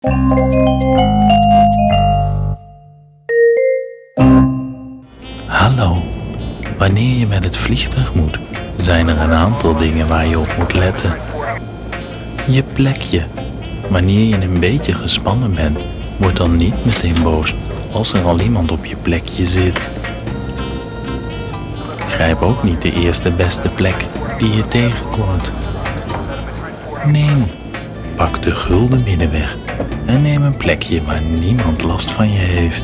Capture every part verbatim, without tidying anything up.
Hallo. Wanneer je met het vliegtuig moet, zijn er een aantal dingen waar je op moet letten. Je plekje. Wanneer je een beetje gespannen bent, word dan niet meteen boos als er al iemand op je plekje zit. Grijp ook niet de eerste beste plek die je tegenkomt. Nee, pak de gulden middenweg en neem een plekje waar niemand last van je heeft.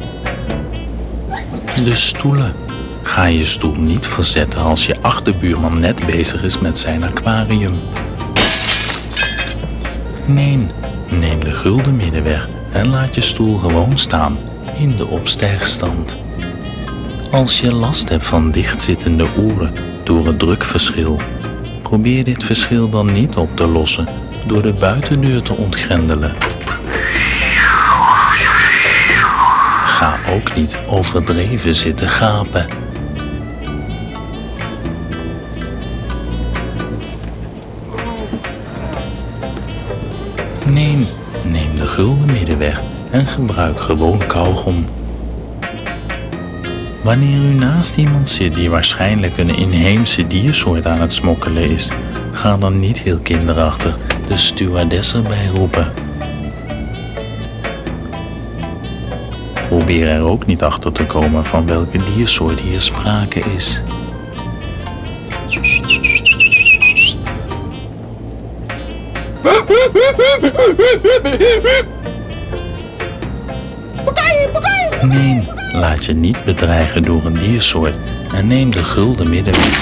De stoelen. Ga je stoel niet verzetten als je achterbuurman net bezig is met zijn aquarium. Nee, neem de gulden middenweg en laat je stoel gewoon staan in de opstijgstand. Als je last hebt van dichtzittende oren door het drukverschil, probeer dit verschil dan niet op te lossen door de buitendeur te ontgrendelen. Ga ook niet overdreven zitten gapen. Nee, neem de gulden middenweg en gebruik gewoon kauwgom. Wanneer u naast iemand zit die waarschijnlijk een inheemse diersoort aan het smokkelen is, ga dan niet heel kinderachtig de stewardess erbij roepen. Probeer er ook niet achter te komen van welke diersoort hier sprake is. Nee, laat je niet bedreigen door een diersoort en neem de gulden middenweg.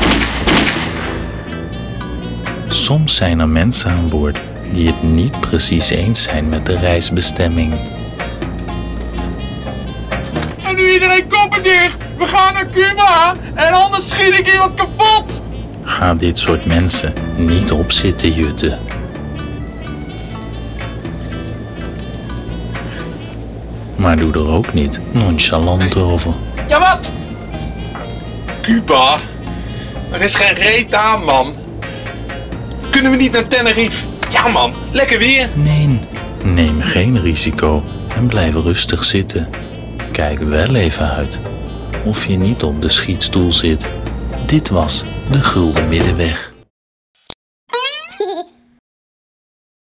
Soms zijn er mensen aan boord die het niet precies eens zijn met de reisbestemming. En nu iedereen koppen dicht! We gaan naar Cuba en anders schiet ik iemand kapot! Ga dit soort mensen niet op zitten jutten. Maar doe er ook niet nonchalant over. Ja, wat? Cuba? Er is geen reet aan, man. Kunnen we niet naar Tenerife? Ja, man. Lekker weer. Nee, neem geen risico en blijf rustig zitten. Kijk wel even uit of je niet op de schietstoel zit. Dit was de Gulden Middenweg.